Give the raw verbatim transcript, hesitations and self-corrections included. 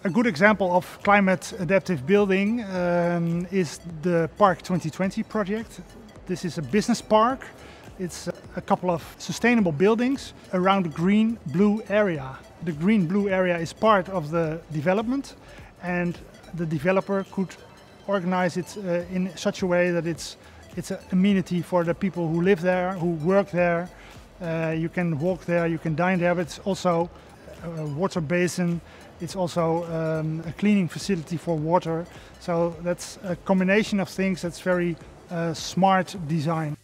A good example of climate adaptive building um, is the Park twenty twenty project. This is a business park. It's a couple of sustainable buildings around a green-blue area. The green-blue area is part of the development, and the developer could organize it uh, in such a way that it's it's an amenity for the people who live there, who work there. Uh, you can walk there, you can dine there, but it's also a water basin. It's also um, a cleaning facility for water. So that's a combination of things that's very uh, smart design.